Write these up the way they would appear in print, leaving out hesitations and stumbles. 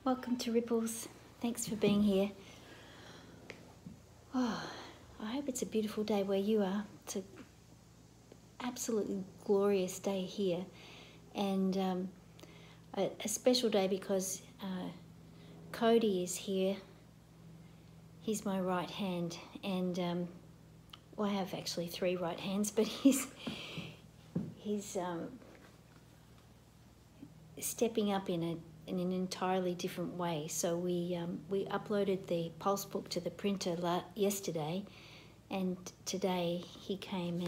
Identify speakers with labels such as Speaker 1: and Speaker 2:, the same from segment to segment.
Speaker 1: Welcome to Ripples. Thanks for being here. Oh, I hope it's a beautiful day where you are. It's an absolutely glorious day here, and a special day because Cody is here. He's my right hand, and well, I have actually three right hands, but he's stepping up in an entirely different way. So we uploaded the Pulse book to the printer yesterday, and today he came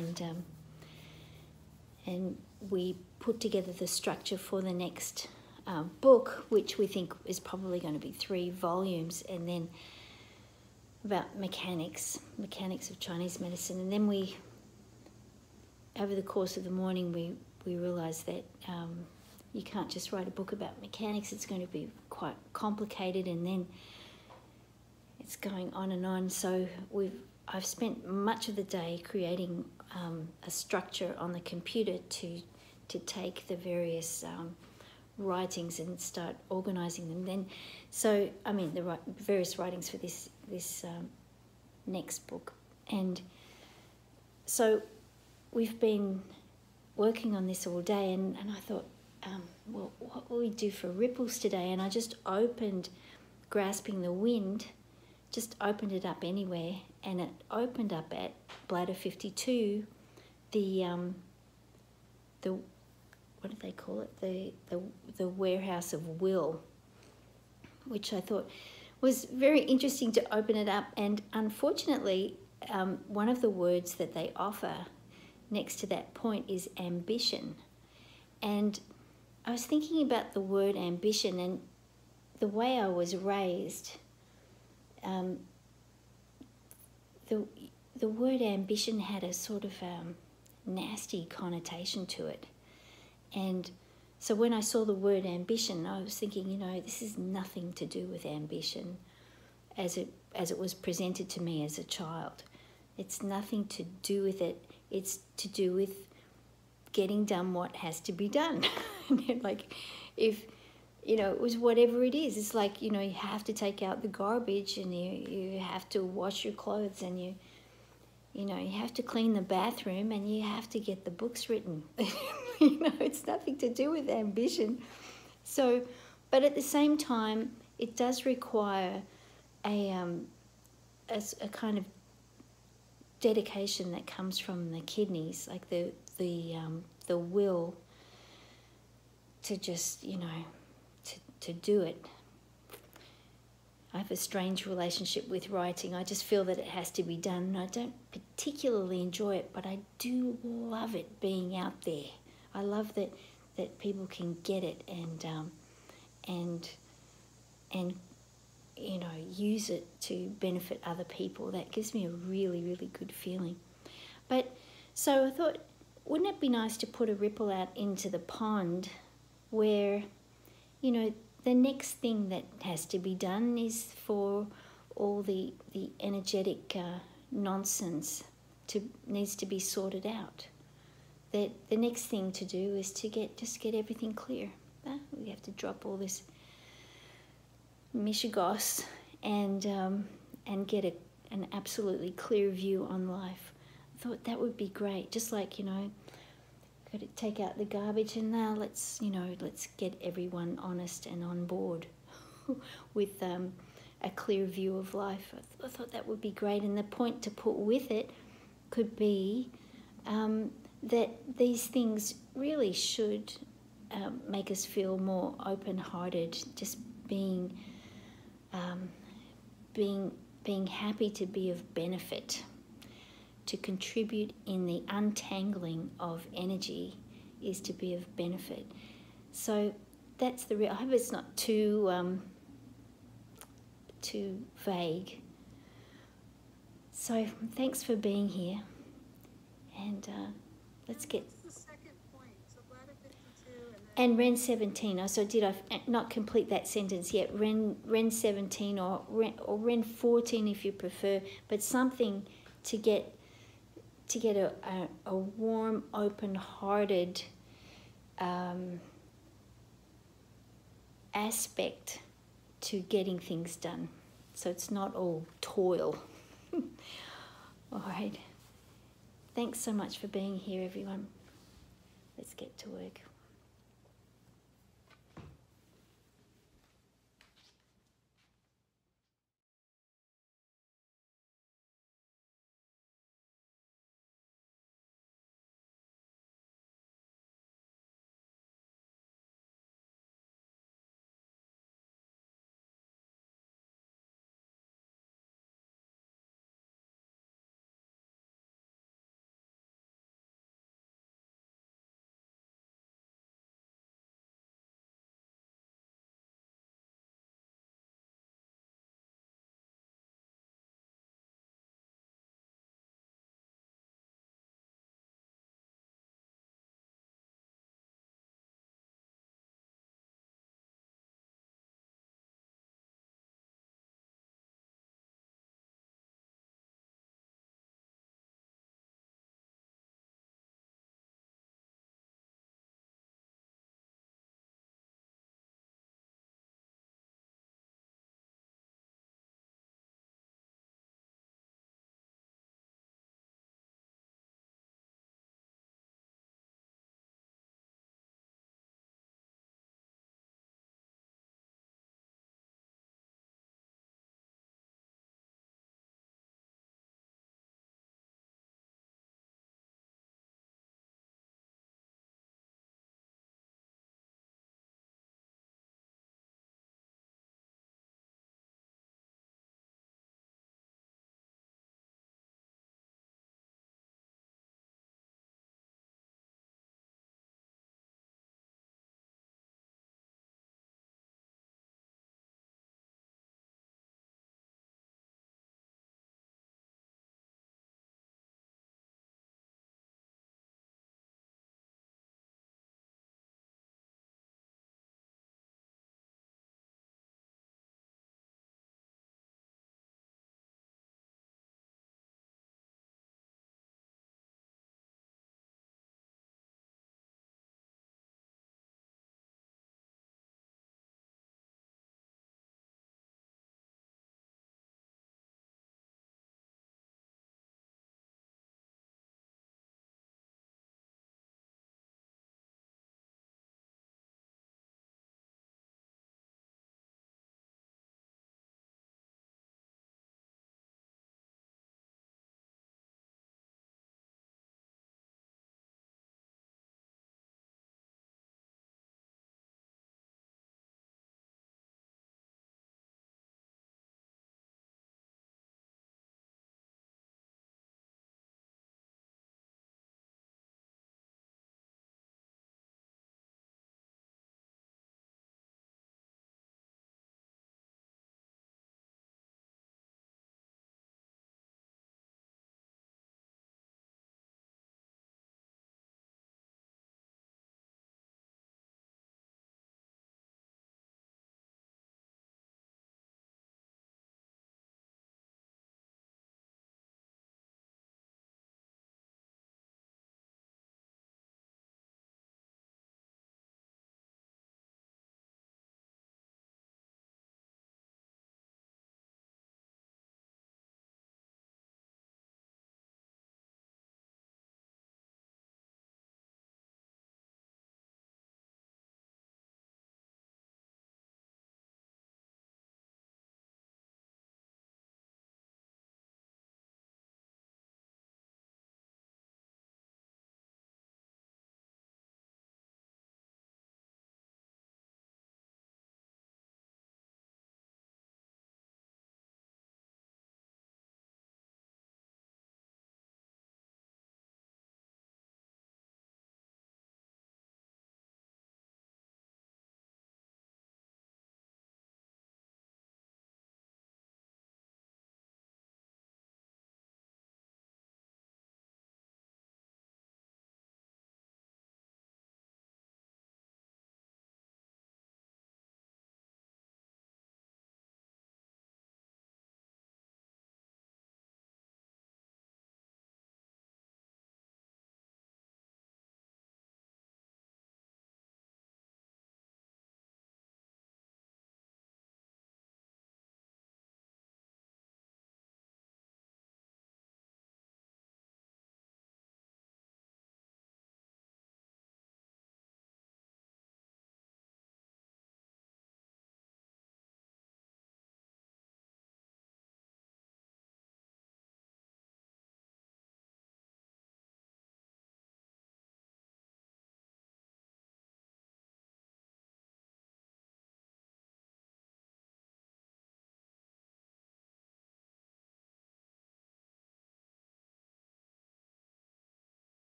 Speaker 1: and we put together the structure for the next book, which we think is probably going to be 3 volumes, and then about mechanics of Chinese medicine. And then we, over the course of the morning, we realised that you can't just write a book about mechanics. It's going to be quite complicated, and then it's going on and on. So I've spent much of the day creating a structure on the computer to take the various writings and start organising them. Then, so I mean the various writings for this next book, and so we've been working on this all day, and I thought, well, what will we do for Ripples today? And I just opened Grasping the Wind, just opened it up anywhere, and it opened up at BL-52, the what do they call it? The warehouse of will, which I thought was very interesting to open it up. And unfortunately, one of the words that they offer next to that point is ambition. And I was thinking about the word ambition, and the way I was raised, the word ambition had a sort of nasty connotation to it. And so when I saw the word ambition, I was thinking, you know, this is nothing to do with ambition as it was presented to me as a child. It's nothing to do with it. It's to do with getting done what has to be done. Like, if, you know, it was whatever it is. It's like, you know, you have to take out the garbage, and you have to wash your clothes, and you know, you have to clean the bathroom, and you have to get the books written. You know, it's nothing to do with ambition. So, but at the same time, it does require a kind of dedication that comes from the kidneys, like the will to just, you know, to do it. I have a strange relationship with writing. I just feel that it has to be done. I don't particularly enjoy it, but I do love it being out there. I love that people can get it and you know, use it to benefit other people. That gives me a really, really good feeling. But so I thought, wouldn't it be nice to put a ripple out into the pond where, you know, the next thing that has to be done is for all the energetic nonsense needs to be sorted out. That the next thing to do is to get everything clear. We have to drop all this mishigas and get an absolutely clear view on life. I thought that would be great. Just like, you know, got to take out the garbage, and now let's get everyone honest and on board with a clear view of life. I thought that would be great, and the point to put with it could be that these things really should make us feel more open-hearted, just being happy to be of benefit, to contribute in the untangling of energy is to be of benefit. So that's the real. I hope it's not too vague. So thanks for being here, and let's get.
Speaker 2: What's the second point? So BL-52
Speaker 1: and Ren 17. Oh, so did I not complete that sentence yet? Ren 17 or Ren 14 if you prefer, but something to get a warm, open-hearted aspect to getting things done. So it's not all toil. All right. Thanks so much for being here, everyone. Let's get to work.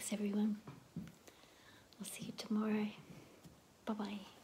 Speaker 1: Thanks everyone. I'll see you tomorrow. Bye-bye.